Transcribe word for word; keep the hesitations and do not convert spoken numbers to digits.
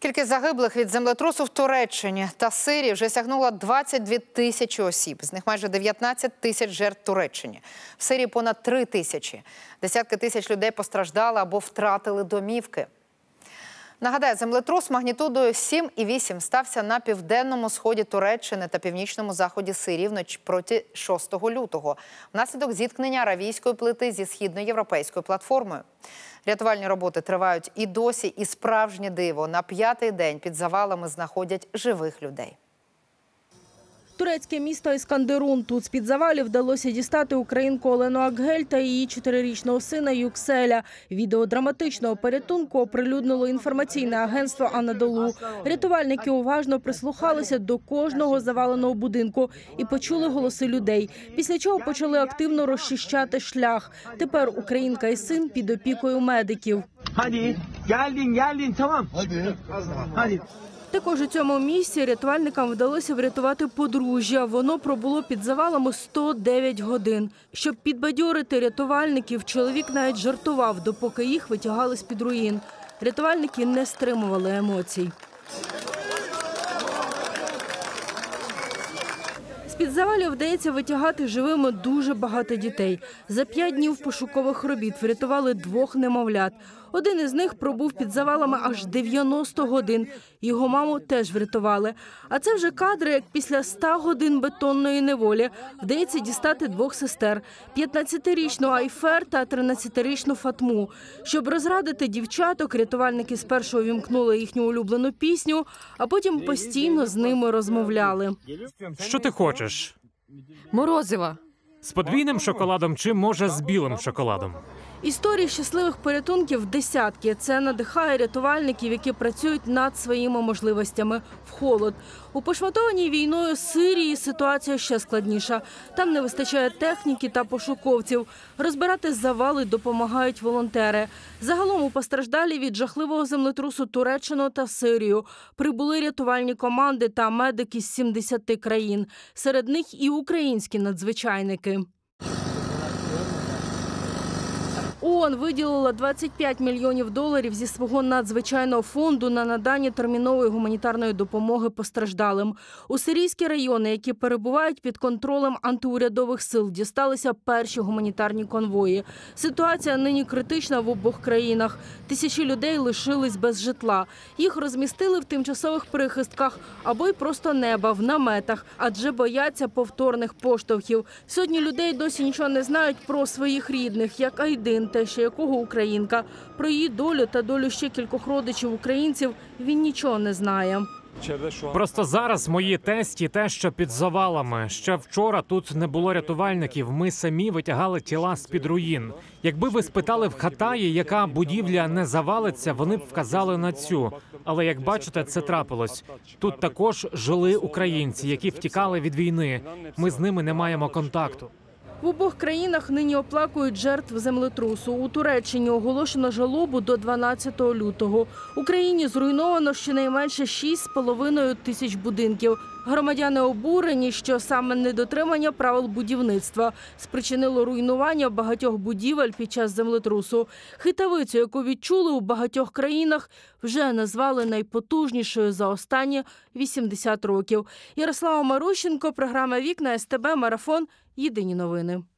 Кількість загиблих від землетрусу в Туреччині та Сирії вже сягнула двадцять дві тисячі осіб. З них майже дев'ятнадцять тисяч жертв в Туреччині. В Сирії понад три тисячі. Десятки тисяч людей постраждали або втратили домівки. Нагадаю, землетрус магнітудою сім і вісім стався на південному сході Туреччини та північному заході Сирії вночі проти шостого лютого. Внаслідок зіткнення аравійської плити зі східноєвропейською платформою. Рятувальні роботи тривають і досі, і справжнє диво. На п'ятий день під завалами знаходять живих людей. Турецьке місто Іскандерун. Тут з-під завалів вдалося дістати українку Олену Акгель та її чотирирічного сина Юкселя. Відео драматичного порятунку оприлюднило інформаційне агентство «Анадолу». Рятувальники уважно прислухалися до кожного заваленого будинку і почули голоси людей. Після чого почали активно розчищати шлях. Тепер українка і син під опікою медиків. Також у цьому місці рятувальникам вдалося врятувати подружжя. Воно пробуло під завалами сто дев'ять годин. Щоб підбадьорити рятувальників, чоловік навіть жартував, допоки їх витягали з-під руїн. Рятувальники не стримували емоцій. З-під завалів вдається витягати живими дуже багато дітей. За п'ять днів пошукових робіт врятували двох немовлят. Один із них пробув під завалами аж дев'яносто годин. Його маму теж врятували. А це вже кадри, як після ста годин бетонної неволі вдається дістати двох сестер – п'ятнадцятирічну Айфер та тринадцятирічну Фатму. Щоб розрадити дівчаток, рятувальники спершу увімкнули їхню улюблену пісню, а потім постійно з ними розмовляли. Що ти хочеш? Морозива. З подвійним шоколадом чи, може, з білим шоколадом? Історій щасливих порятунків десятки. Це надихає рятувальників, які працюють над своїми можливостями в холод. У пошматованій війною Сирії ситуація ще складніша. Там не вистачає техніки та пошуковців. Розбирати завали допомагають волонтери. Загалом у постраждалі від жахливого землетрусу Туреччину та Сирію прибули рятувальні команди та медики з сімдесяти країн. Серед них і українські надзвичайники. ООН виділила двадцять п'ять мільйонів доларів зі свого надзвичайного фонду на надання термінової гуманітарної допомоги постраждалим. У сирійські райони, які перебувають під контролем антиурядових сил, дісталися перші гуманітарні конвої. Ситуація нині критична в обох країнах. Тисячі людей лишились без житла. Їх розмістили в тимчасових прихистках або й просто неба, в наметах, адже бояться повторних поштовхів. Сотні людей досі нічого не знають про своїх рідних, як Айдин, теща якого українка. Про її долю та долю ще кількох родичів українців він нічого не знає. Просто зараз мої тесті те, що під завалами. Ще вчора тут не було рятувальників, ми самі витягали тіла з-під руїн. Якби ви спитали в Хатаї, яка будівля не завалиться, вони б вказали на цю. Але, як бачите, це трапилось. Тут також жили українці, які втікали від війни. Ми з ними не маємо контакту. В обох країнах нині оплакують жертв землетрусу. У Туреччині оголошено жалобу до дванадцятого лютого. У країні зруйновано щонайменше шість з половиною тисяч будинків. Громадяни обурені, що саме недотримання правил будівництва спричинило руйнування багатьох будівель під час землетрусу. Хитавицю, яку відчули у багатьох країнах, вже назвали найпотужнішою за останні вісімдесят років. Ярослава Марущенко, програма «Вікна», ес те бе, Марафон. Єдині новини.